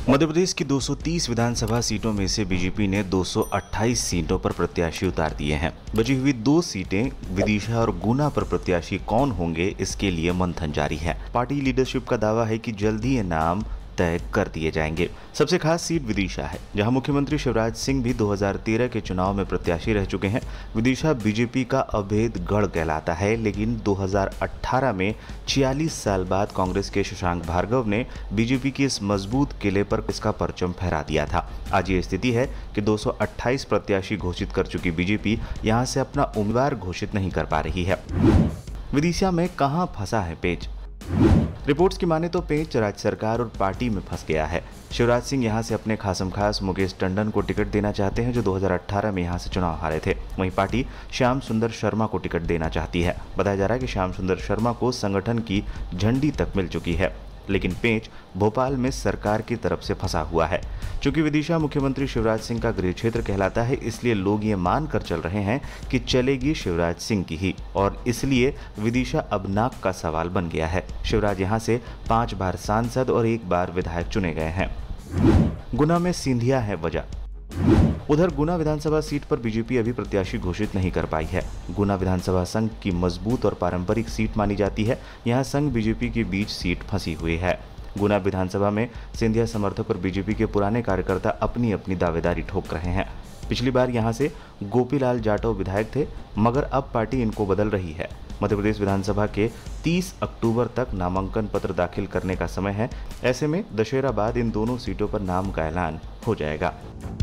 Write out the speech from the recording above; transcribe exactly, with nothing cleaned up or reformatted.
मध्य प्रदेश की दो सौ तीस विधानसभा सीटों में से बीजेपी ने दो सौ अट्ठाईस सीटों पर प्रत्याशी उतार दिए हैं। बची हुई दो सीटें विदिशा और गुना पर प्रत्याशी कौन होंगे, इसके लिए मंथन जारी है। पार्टी लीडरशिप का दावा है कि जल्द ही ये नाम तय कर दिए जाएंगे। सबसे खास सीट विदिशा है, जहां मुख्यमंत्री शिवराज सिंह भी दो हज़ार तेरह के चुनाव में प्रत्याशी रह चुके हैं। विदिशा बीजेपी का अभेद गढ़ कहलाता है, लेकिन दो हज़ार अठारह में छियालीस साल बाद कांग्रेस के शशांक भार्गव ने बीजेपी के इस मजबूत किले पर इसका परचम फहरा दिया था। आज ये स्थिति है कि दो सौ अट्ठाईस प्रत्याशी घोषित कर चुकी बीजेपी यहां से अपना उम्मीदवार घोषित नहीं कर पा रही है। विदिशा में कहां फंसा है पेच? रिपोर्ट्स की माने तो पेच राज्य सरकार और पार्टी में फंस गया है। शिवराज सिंह यहां से अपने खासम खास मुकेश टंडन को टिकट देना चाहते हैं, जो दो हज़ार अठारह में यहां से चुनाव हारे थे। वहीं पार्टी श्याम सुंदर शर्मा को टिकट देना चाहती है। बताया जा रहा है कि श्याम सुंदर शर्मा को संगठन की झंडी तक मिल चुकी है, लेकिन पेच भोपाल में सरकार की तरफ से फंसा हुआ है। चूंकि विदिशा मुख्यमंत्री शिवराज सिंह का गृह क्षेत्र कहलाता है, इसलिए लोग ये मान कर चल रहे हैं कि चलेगी शिवराज सिंह की ही, और इसलिए विदिशा अब नाक का सवाल बन गया है। शिवराज यहां से पांच बार सांसद और एक बार विधायक चुने गए हैं। गुना में सिंधिया है वजह। उधर गुना विधानसभा सीट पर बीजेपी अभी प्रत्याशी घोषित नहीं कर पाई है। गुना विधानसभा संघ की मजबूत और पारंपरिक सीट मानी जाती है। यहां संघ बीजेपी के बीच सीट फंसी हुई है। गुना विधानसभा में सिंधिया समर्थक और बीजेपी के पुराने कार्यकर्ता अपनी अपनी दावेदारी ठोक रहे हैं। पिछली बार यहां से गोपीलाल जाटव विधायक थे, मगर अब पार्टी इनको बदल रही है। मध्य प्रदेश विधानसभा के तीस अक्टूबर तक नामांकन पत्र दाखिल करने का समय है। ऐसे में दशहरा बाद इन दोनों सीटों पर नाम का ऐलान हो जाएगा।